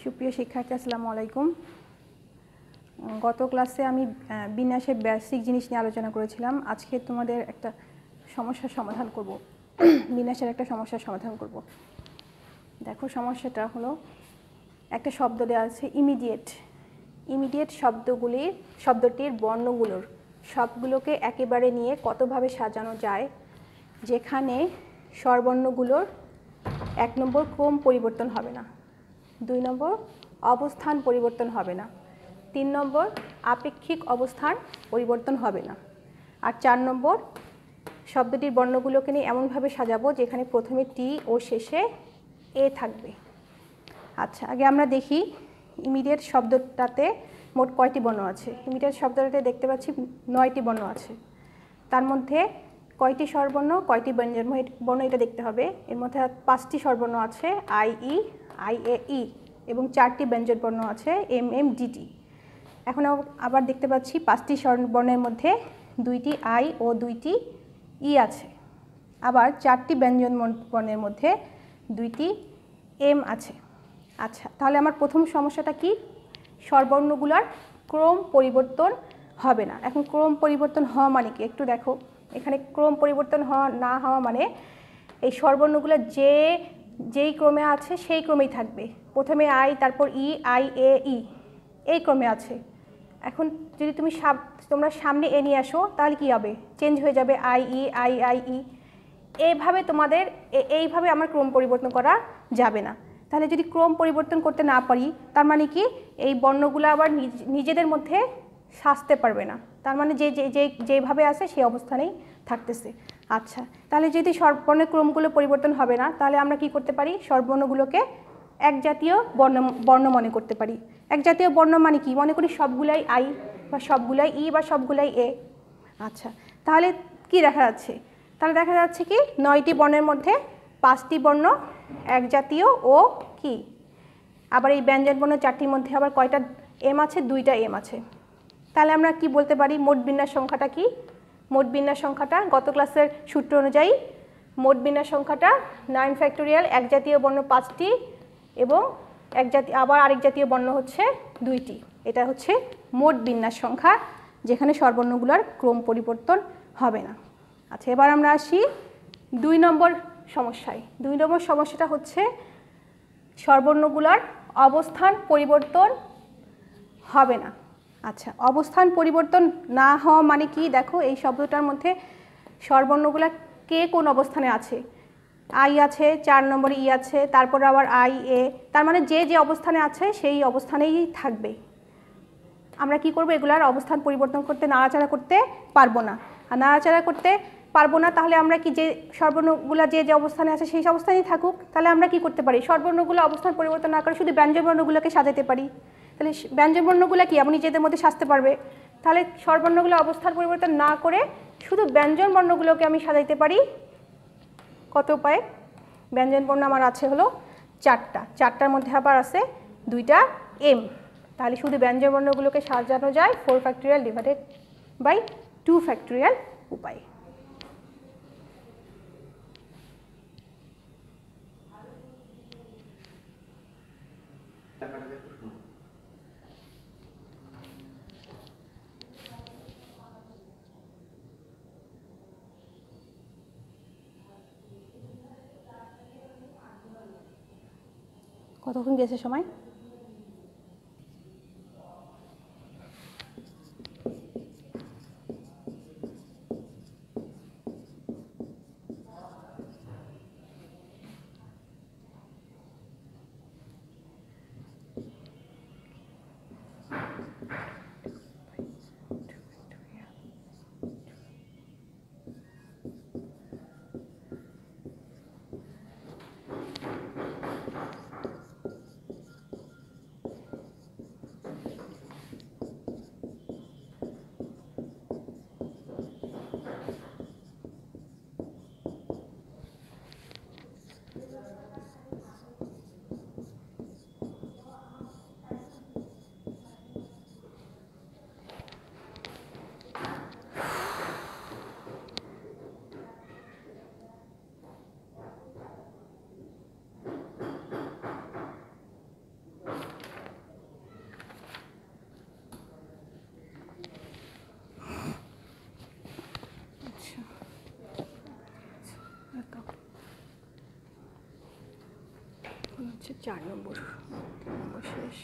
সুপ্রিয় শিক্ষার্থী আসসালামু আলাইকুম। গত ক্লাসে আমি বিন্যাসের বেসিক জিনিস নিয়ে আলোচনা করেছিলাম। আজকে তোমাদের একটা সমস্যার সমাধান করব। বিন্যাসের একটা সমস্যার সমাধান করব। দেখো, সমস্যাটা হলো একটা শব্দ দেওয়া আছে ইমিডিয়েট। ইমিডিয়েট শব্দটির বর্ণগুলোর সবগুলোকে একেবারে নিয়ে কতভাবে সাজানো যায় যেখানে স্বরবর্ণগুলোর 1 নম্বর ক্রম পরিবর্তন হবে না, 2 নম্বর অবস্থান পরিবর্তন হবে না, 3 নম্বর আপেক্ষিক অবস্থান পরিবর্তন হবে না, আর 4 নম্বর শব্দটির বর্ণগুলোকে নিয়ে এমনভাবে সাজাবো যেখানে প্রথমে টি ও শেষে এ থাকবে। আচ্ছা, আগে আমরা দেখি ইমিডিয়েট শব্দটাতে মোট কয়টি বর্ণ আছে। ইমিডিয়েট শব্দটাতে দেখতে পাচ্ছি 9টি বর্ণ আছে। তার মধ্যে কয়টি স্বরবর্ণ, কয়টি ব্যঞ্জন বর্ণ এটা দেখতে হবে। এর মধ্যে 5টি স্বরবর্ণ আছে আই ই, আই এ ই, এবং 4টি ব্যঞ্জন বর্ণ আছে এম এম ডিটি। এখন আবার দেখতে পাচ্ছি 5টি স্বরবর্ণের মধ্যে 2টি আই ও 2টি ই আছে। আবার 4টি ব্যঞ্জন বর্ণের মধ্যে 2টি এম আছে। আচ্ছা, তাহলে আমার প্রথম সমস্যাটা কি? স্বরবর্ণগুলোর ক্রম পরিবর্তন হবে না। এখন ক্রম পরিবর্তন হওয়া মানে কি একটু দেখো। এখানে ক্রম পরিবর্তন না হওয়া মানে এই স্বরবর্ণগুলো যেই ক্রমে আছে সেই ক্রমেই থাকবে। প্রথমে আই, তারপর ই, আই এ ই, এই ক্রমে আছে। এখন যদি তোমরা সামনে এ নিয়ে আসো তাহলে কি হবে? চেঞ্জ হয়ে যাবে I E, I I E. এইভাবে আমার ক্রম পরিবর্তন করা যাবে না। তাহলে যদি ক্রম পরিবর্তন করতে না পারি তার মানে কি এই বর্ণগুলো আবার নিজেদের মধ্যে সাজতে পারবে না। তার মানে যেভাবে আছে সেই অবস্থানেই থাকতেছে। আচ্ছা, তাহলে যদি স্বরবর্ণের ক্রমগুলো পরিবর্তন হবে না তাহলে আমরা কি করতে পারি? স্বরবর্ণগুলোকে এক জাতীয় বর্ণ মনে করতে পারি। এক জাতীয় বর্ণ মানে কি? মনে করি সবগুলাই আই বা সবগুলাই ই বা সবগুলাই এ। আচ্ছা, তাহলে কি দেখা যাচ্ছে? তাহলে দেখা যাচ্ছে কি 9টি বর্ণের মধ্যে 5টি বর্ণ এক জাতীয় ও কি, আবার এই ব্যঞ্জন বর্ণ 4টির মধ্যে আবার কয়টা এম আছে? 2টা এম আছে। তাহলে আমরা কি বলতে পারি মোট বিন্যাস সংখ্যাটা কি? মোট বিন্যাস সংখ্যাটা গত ক্লাসের সূত্র অনুযায়ী মোট বিন্যাস সংখ্যাটা 9 ফ্যাক্টোরিয়াল, এক জাতীয় বর্ণ 5টি এবং আবার আরেক জাতীয় বর্ণ হচ্ছে 2টি। এটা হচ্ছে মোট বিন্যাস সংখ্যা যেখানে স্বরবর্ণগুলোর ক্রম পরিবর্তন হবে না। আচ্ছা, এবার আমরা আসি 2 নম্বর সমস্যায়। 2 নম্বর সমস্যাটা হচ্ছে স্বরবর্ণগুলোর অবস্থান পরিবর্তন হবে না। আচ্ছা, অবস্থান পরিবর্তন না হওয়া মানে কি? দেখো, এই শব্দটার মধ্যে স্বরবর্ণগুলো কে কোন অবস্থানে আছে? আই আছে, 4 নম্বরে ই আছে, তারপর আবার আই এ। তার মানে যে অবস্থানে আছে সেই অবস্থানেই থাকবে। আমরা কি করব? এগুলার অবস্থান পরিবর্তন করতে, নাড়াচাড়া করতে পারবো না। আর নাড়াচাড়া করতে পারবো না তাহলে আমরা কি, যে স্বরবর্ণগুলো যে অবস্থানে আছে সেই অবস্থানেই থাকুক। তাহলে আমরা কি করতে পারি? স্বরবর্ণগুলো অবস্থান পরিবর্তন না করে শুধু ব্যঞ্জনবর্ণগুলোকে সাজাতে পারি। তাহলে ব্যঞ্জনবর্ণগুলো কি আপনি নিজেদের মধ্যে সাজতে পারবে। তাহলে স্বরবর্ণগুলো অবস্থান পরিবর্তন না করে শুধু ব্যঞ্জন বর্ণগুলোকে আমি সাজাইতে পারি কত উপায়ে? ব্যঞ্জন বর্ণ আমার আছে হলো 4টা। 4টার মধ্যে আবার আছে 2টা এম। তাহলে শুধু ব্যঞ্জন বর্ণগুলোকে সাজানো যায় 4 ফ্যাক্টোরিয়াল ডিভাইডেড বাই 2 ফ্যাক্টোরিয়াল উপায়। কতক্ষণ গেছে সময়? হচ্ছে 4 নম্বর, 3 নম্বর শেষ।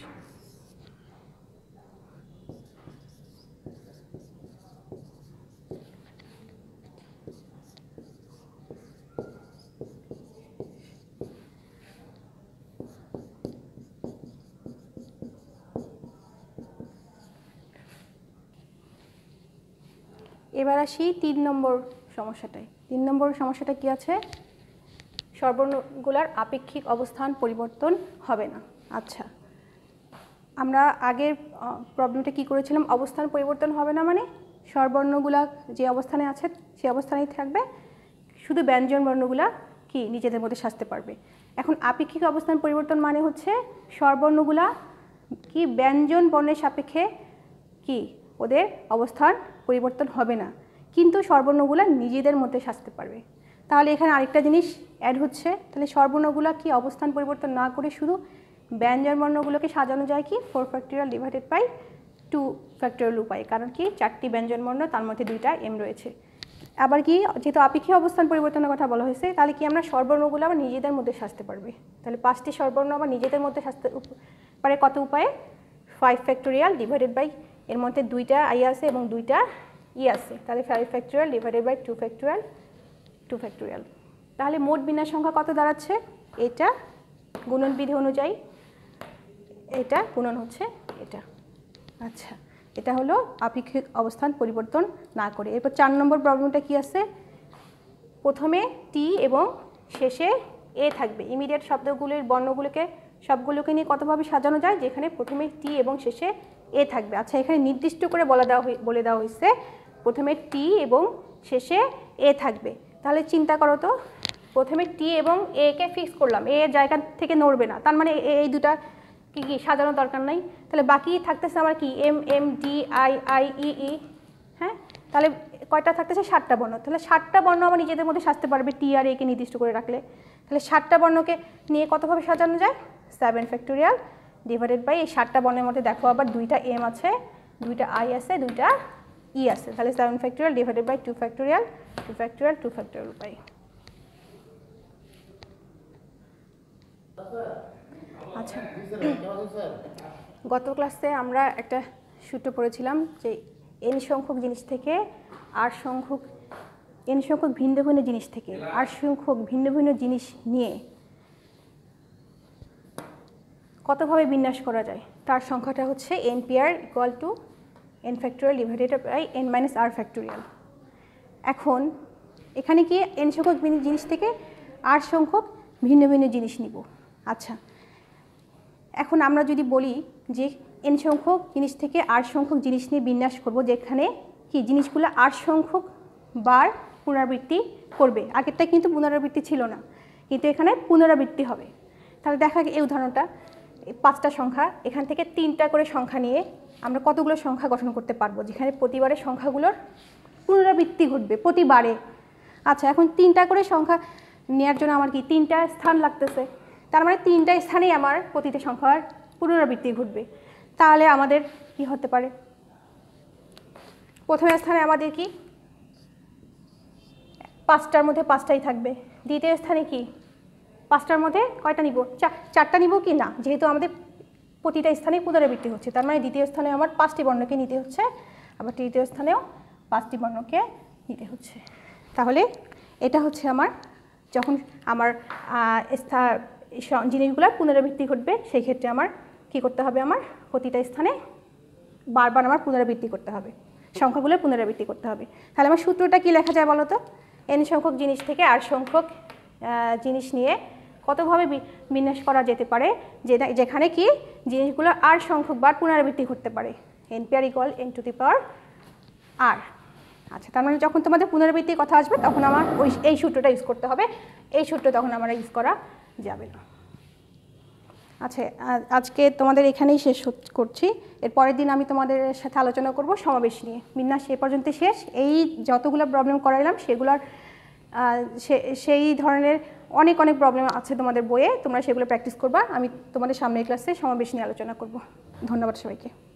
এবার আসি 3 নম্বর সমস্যাটায়। 3 নম্বর সমস্যাটা কি আছে? স্বরবর্ণগুলার আপেক্ষিক অবস্থান পরিবর্তন হবে না। আচ্ছা, আমরা আগের প্রবলেমটা কি করেছিলাম? অবস্থান পরিবর্তন হবে না মানে স্বরবর্ণগুলা যে অবস্থানে আছে সেই অবস্থানেই থাকবে, শুধু ব্যঞ্জন বর্ণগুলা কি নিজেদের মধ্যে সাজতে পারবে। এখন আপেক্ষিক অবস্থান পরিবর্তন মানে হচ্ছে স্বরবর্ণগুলা কি ব্যঞ্জন বর্ণের সাপেক্ষে কি ওদের অবস্থান পরিবর্তন হবে না, কিন্তু স্বরবর্ণগুলা নিজেদের মধ্যে সাজতে পারবে। তাহলে এখানে আরেকটা জিনিস অ্যাড হচ্ছে, তাহলে স্বরবর্ণগুলা কি অবস্থান পরিবর্তন না করে শুধু ব্যঞ্জন বর্ণগুলোকে সাজানো যায় কি 4 ফ্যাক্টোরিয়াল ডিভাইডেড বাই 2 ফ্যাক্টোরিয়াল উপায়ে, কারণ কি 4টি ব্যঞ্জন বর্ণ, তার মধ্যে 2টা এম রয়েছে। আবার কি যেহেতু আপেক্ষিক অবস্থান পরিবর্তনের কথা বলা হয়েছে, তাহলে কি আমরা স্বরবর্ণগুলো আবার নিজেদের মধ্যে সাজতে পারবে। তাহলে 5টি স্বরবর্ণ আবার নিজেদের মধ্যে সাজতে পারে কত উপায়ে? 5 ফ্যাক্টোরিয়াল ডিভাইডেড বাই, এর মধ্যে 2টা আই আছে এবং 2টা ই আছে, তাহলে 5 factorial divided by 2 factorial 2 factorial. তাহলে মোট বিন্যাস সংখ্যা কত দাঁড়াচ্ছে? এটা গুণন বিধি অনুযায়ী এটা গুণন হচ্ছে এটা। আচ্ছা, এটা হলো আপেক্ষিক অবস্থান পরিবর্তন না করে। এরপর 4 নম্বর প্রবলেমটা কি আছে? প্রথমে টি এবং শেষে এ থাকবে। ইমিডিয়েট শব্দগুলির বর্ণগুলোকে সবগুলোকে নিয়ে কতভাবে সাজানো যায়, যেখানে প্রথমে টি এবং শেষে এ থাকবে। আচ্ছা, এখানে নির্দিষ্ট করে বলে দেওয়া হয়েছে প্রথমে টি এবং শেষে এ থাকবে। তাহলে চিন্তা করো তো, প্রথমে টি এবং এ কে ফিক্স করলাম, এ জায়গা থেকে নড়বে না, তার মানে এই দুটা কি কি সাজানোর দরকার নাই। তাহলে বাকি থাকতেছে আমার কি M M D I I E E. হ্যাঁ, তাহলে কয়টা থাকতেছে? 7টা বর্ণ। তাহলে 7টা বর্ণ আমার নিজেদের মধ্যে সাজতে পারবে টি আর এ কে নির্দিষ্ট করে রাখলে। তাহলে 7টা বর্ণকে নিয়ে কতভাবে সাজানো যায়? 7 ফ্যাক্টোরিয়াল ডিভাইডেড বাই এই 7টা বর্ণের মধ্যে দেখো আবার 2টা এম আছে, 2টা আই আছে, 2টা ই আছে, তাহলে 7 factorial divided by 2 factorial 2 factorial 2 factorial উপায়। আচ্ছা, গত ক্লাসে আমরা একটা সূত্র পড়েছিলাম যে এন সংখ্যক জিনিস থেকে আর সংখ্যক ভিন্ন ভিন্ন জিনিস থেকে আর সংখ্যক ভিন্ন ভিন্ন জিনিস নিয়ে কতভাবে বিন্যাস করা যায়, তার সংখ্যাটা হচ্ছে n P r equal to n factorial divided by n minus r factorial. এখন এখানে কি n সংখ্যক জিনিস থেকে r সংখ্যক ভিন্ন ভিন্ন জিনিস নিব। আচ্ছা, এখন আমরা যদি বলি যে n সংখ্যক জিনিস থেকে r সংখ্যক জিনিস নিয়ে বিন্যাস করব, যেখানে কি জিনিসগুলো r সংখ্যক বার পুনরাবৃত্তি করবে। আগেরটা কিন্তু পুনরাবৃত্তি ছিল না, কিন্তু এখানে পুনরাবৃত্তি হবে। তাহলে দেখা এই উদাহরণটা, 5টা সংখ্যা, এখান থেকে 3টা করে সংখ্যা নিয়ে আমরা কতগুলো সংখ্যা গঠন করতে পারবো, যেখানে প্রতিবারে সংখ্যাগুলোর পুনরাবৃত্তি ঘটবে প্রতিবারে। আচ্ছা, এখন 3টা করে সংখ্যা নেওয়ার জন্য আমার কি 3টা স্থান লাগতেছে, তার মানে 3টা স্থানেই আমার প্রতিটি সংখ্যার পুনরাবৃত্তি ঘটবে। তাহলে আমাদের কি হতে পারে? প্রথম স্থানে আমাদের কি 5টার মধ্যে 5টাই থাকবে। দ্বিতীয় স্থানে কি 5টার মধ্যে কয়টা নিব? 4টা নিব কি না, যেহেতু আমাদের প্রতিটা স্থানে পুনরাবৃত্তি হচ্ছে, তার মানে দ্বিতীয় স্থানে আমার 5টি বর্ণকে নিতে হচ্ছে, আবার তৃতীয় স্থানেও 5টি বর্ণকে নিতে হচ্ছে। তাহলে এটা হচ্ছে আমার যখন আমার জিনিসগুলোর পুনরাবৃত্তি ঘটবে, সেই ক্ষেত্রে আমার কি করতে হবে? আমার প্রতিটা স্থানে বারবার আমার পুনরাবৃত্তি করতে হবে, সংখ্যাগুলোর পুনরাবৃত্তি করতে হবে। তাহলে আমার সূত্রটা কি লেখা যায় বলো তো? n সংখ্যক জিনিস থেকে r সংখ্যক জিনিস নিয়ে কতভাবে বিন্যাস করা যেতে পারে, যেখানে কি জিনিসগুলো r সংখ্যক বার পুনরাবৃত্তি করতে পারে। n P r equal n to the power r। আচ্ছা, তার মানে যখন তোমাদের পুনরাবৃত্তির কথা আসবে তখন আমার এই সূত্রটা ইউজ করতে হবে, এই সূত্র তখন আমরা ইউজ করা যাবে না। আচ্ছা, আজকে তোমাদের এখানেই শেষ করছি। এর পরের দিন আমি তোমাদের সাথে আলোচনা করব সমাবেশ নিয়ে। বিন্যাস এ পর্যন্ত শেষ। এই যতগুলো প্রবলেম করাইলাম সেগুলোর সেই ধরনের অনেক প্রবলেম আছে তোমাদের বইয়ে, তোমরা সেগুলো প্র্যাকটিস করবা। আমি তোমাদের সামনের ক্লাসে সমাবেশ নিয়ে আলোচনা করব। ধন্যবাদ সবাইকে।